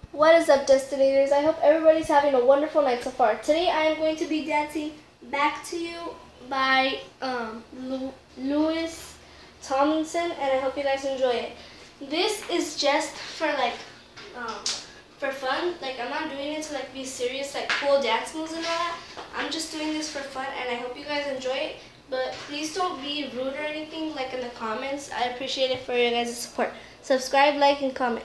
What is up, Destinators? I hope everybody's having a wonderful night so far. Today I am going to be dancing Back to You by Louis Tomlinson, and I hope you guys enjoy it. This is just for for fun. Like, I'm not doing it to be serious, cool dance moves and all that. I'm just doing this for fun, and I hope you guys enjoy it. But please don't be rude or anything in the comments. I appreciate it for your guys' support. Subscribe, like, and comment.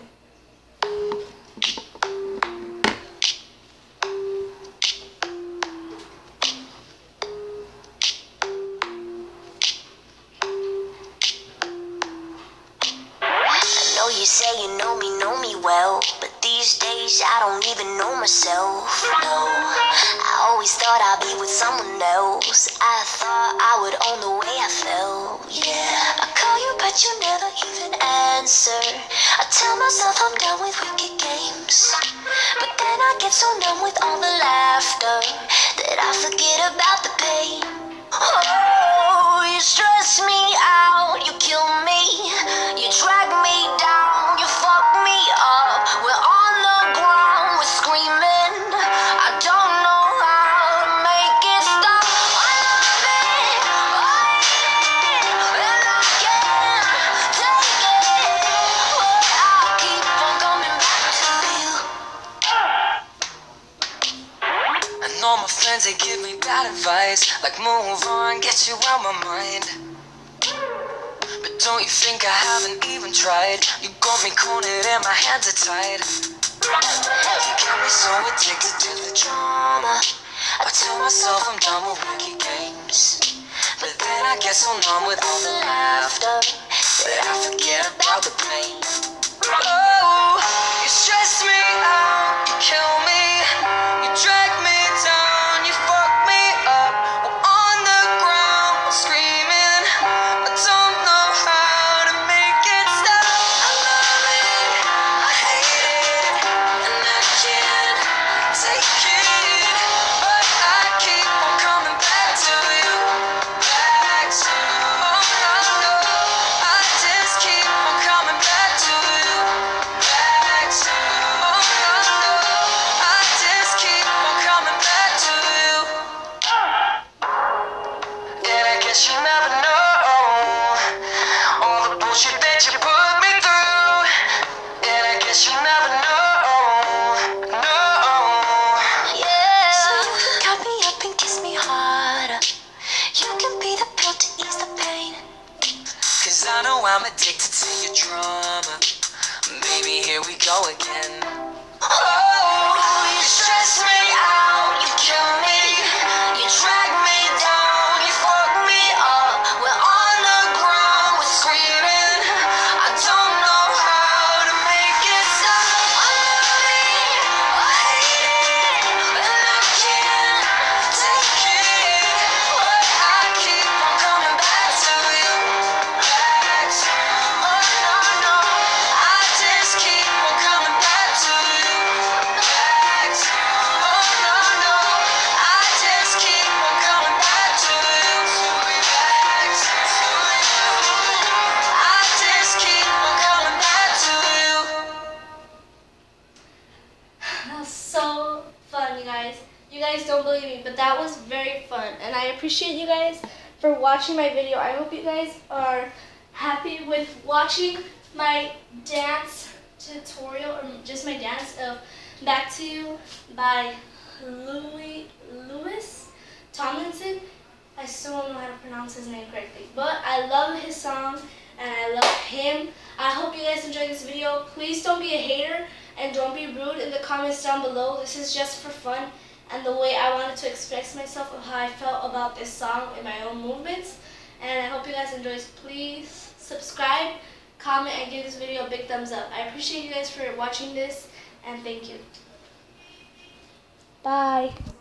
You say you know me well, but these days I don't even know myself, no. I always thought I'd be with someone else. I thought I would own the way I felt, yeah. I call you but you never even answer. I tell myself I'm done with wicked games, but then I get so numb with all the laughter that I forget about the pain. Oh, you stress me out, you kill me, you drag me down, you fuck me up. We're on the ground, we're screaming. I don't know how to make it stop. I love it, I hate it, and I can't take it, but I keep on coming back to you. I know my friends, they give me bad advice, like move on, get you out my mind. But don't you think I haven't even tried? You got me cornered and my hands are tied. You got me so addicted to the drama. I tell myself I'm done with wicked games, but then I get so numb with all the laughter that I forget about the pain. Oh, you stress me out, you kill me, you drag me down, you fuck me up. We're on the ground, we're screaming. I don't know how to make it stop. I love it, I hate it, and I can't take it, but I keep on coming back to you, back to you. Oh no, no, I just keep on coming back to you, back to you. Oh no, no, I just keep on coming back to you. And I guess you never know all the bullshit that you put me through. And I guess you never know, no. Yeah. So you can cut me up and kiss me harder. You can be the pill to ease the pain. 'Cause I know I'm addicted to your drama. Baby, here we go again. Oh, you stress me out, you kill me, you drag me down, you fuck me up. We're on the ground, we're screaming. I don't know how to make it stop. I love it, I hate it, and I can't take it, but I keep on coming back to you, back to you. Oh no, no, I just keep on coming back to you, back to you. Oh no, no, I just keep on coming back to you, back to you. I just keep on coming back to you. That was so fun, you guys. You guys don't believe me, but that was very fun. And I appreciate you guys for watching my video. I hope you guys are happy with watching my dance tutorial, or just my dance of Back to You by Louis Tomlinson. I still don't know how to pronounce his name correctly, but I love his song and I love him. I hope you guys enjoyed this video. Please don't be a hater and don't be rude in the comments down below. This is just for fun and the way I wanted to express myself of how I felt about this song in my own movements. And I hope you guys enjoy. Please subscribe, comment, and give this video a big thumbs up. I appreciate you guys for watching this, and thank you. Bye.